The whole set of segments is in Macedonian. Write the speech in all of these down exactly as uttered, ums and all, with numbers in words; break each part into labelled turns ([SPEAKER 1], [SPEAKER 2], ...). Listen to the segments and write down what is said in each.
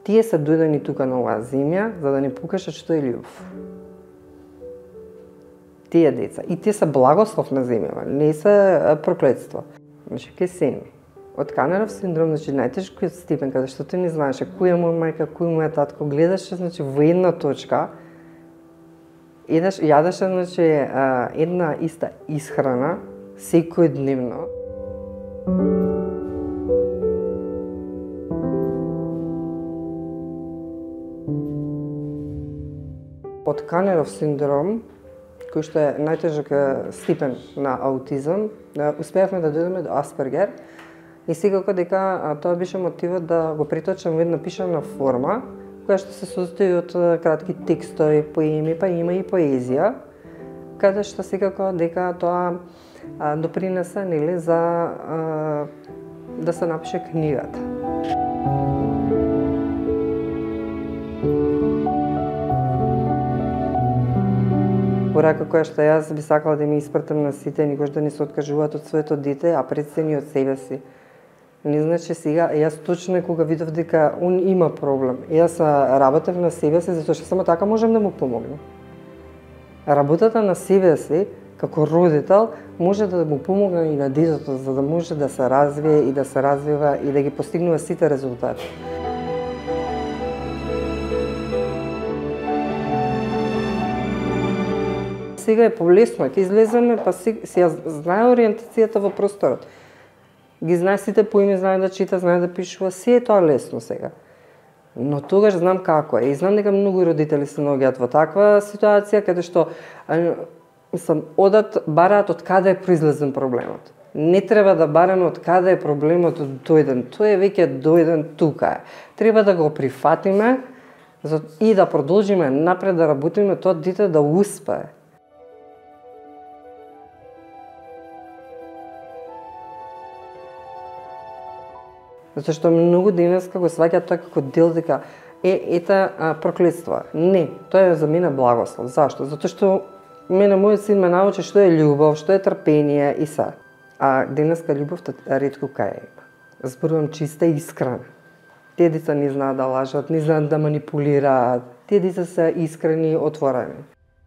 [SPEAKER 1] Тие се дојдени тука на оваа земја за да ни покажат што е љубов. Тие деца. И тие се благослов на земјава, не се проклетство. Значи, ке сени. Од Канеров синдром, значи, најтешкиот степен, каде што ти не знаеше кој е моја мајка, кој е моја татко, гледаше, значи, во една точка, едаш, јадеше, значи, една иста исхрана, секој дневно. Од Канеров синдром, кој што е најтежок степен на аутизам, успеавме да дојдеме до Аспергер и секако дека тоа беше мотивот да го преточам во една пишана форма, која што се состои од кратки текстови, поеми, па има и поезија, каде што секако дека тоа допринесе, нели, за а, да се напише книгата. Порака која што јас би сакала да ми испратам на сите, никош да не се откажуваат од своето дете, а пред се ни од себе си. Не значи сега, јас точно кога видов дека он има проблем, јас работев на себе си, затоа што само така можем да му помогнем. Работата на себе си, како родител, може да му помогне и на детето, за да може да се развие и да се развива и да ги постигнува сите резултати. Сега е полесно, ќе излеземе, па си, си ја знае ориентацијата во просторот. Ги знае сите поими, знае да чита, знае да пишува, си е тоа лесно сега. Но тогаш знам како е и знам дека многу родители се наоѓаат во таква ситуација каде што сам одат бараат од каде е произлезен проблемот. Не треба да бараме од каде е проблемот дојден, тој е веќе дојден, тука е. Треба да го прифатиме и да продолжиме напред да работиме тоа дете да успее. Затоа што многу денеска го сваќаат тоа како дел дека е ета а, проклетство. Не, тоа е за мене благослов. Зашто? Затоа што мене мојот син ме научи што е љубов, што е трпение и се. А денеска љубовта ретко кај има. Зборувам чиста и искрена. Тие деца не знаат да лажат, не знаат да манипулираат. Тие деца се искрени и отворени.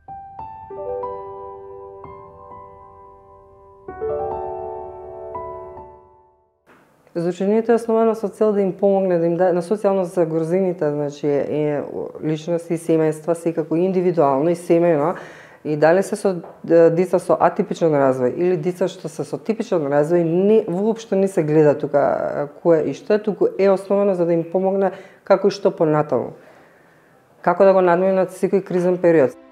[SPEAKER 1] Изучението е основано со цел да им помогне, да им да на социјално загрозените, значи е личности и семејства секако индивидуално и семејно, и дали се со деца со атипичен развој или деца што се со типичен развој, не воопшто не се гледа тука кое и што е, туку е основано за да им помогне како и што понатаму. Како да го надминат секој кризен период.